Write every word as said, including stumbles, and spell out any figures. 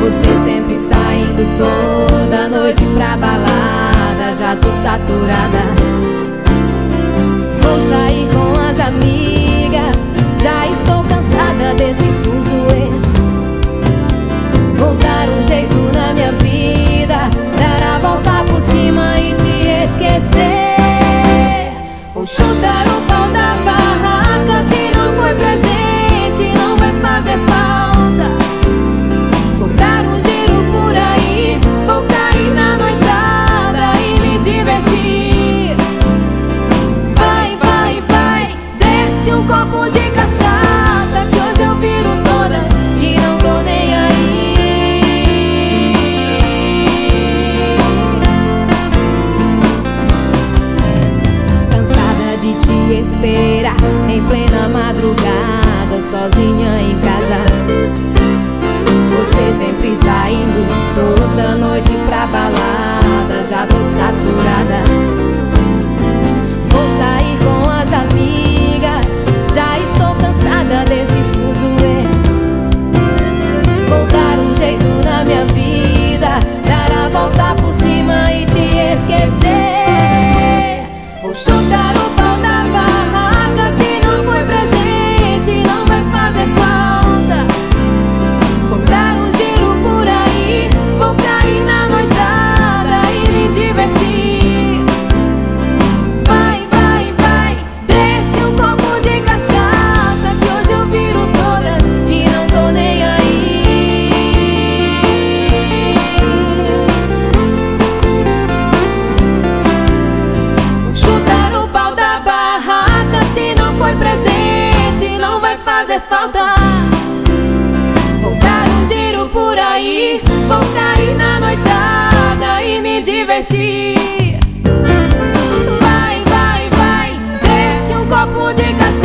Você sempre saindo toda noite pra balada, já tô saturada. Vou sair com as amigas, já estou cansada desse fuzuê. Vou dar um jeito na minha vida, dar a volta por cima e te esquecer. Vou chutar o pau da barraca, se não foi presente não vai fazer falta. Vou dar um giro por aí, vou cair na noitada e me divertir. Vai, vai, vai, desce um copo de cachaça, que hoje eu viro todas e não tô nem aí. Cansada de te esperar em plena madrugada, sozinha em casa. Você sempre saindo toda noite pra balada, já tô saturada. Vou sair com as amigas, já estou cansada desse fuzuê. Vou dar um jeito na minha vida, dar a volta por cima e te esquecer. Vou chutar o pau da barraca, se não foi presente não vai fazer falta. Vou dar um giro por aí, vou cair na noitada e me divertir. Vai, vai, vai, desce um copo de cachaça, que hoje eu viro todas e não tô nem aí. Chutar o pau da barraca, se não foi presente não vai fazer falta. Vou dar um giro por aí, vou cair na noitada e me divertir. Vai, vai, vai, desce um copo de cachaça.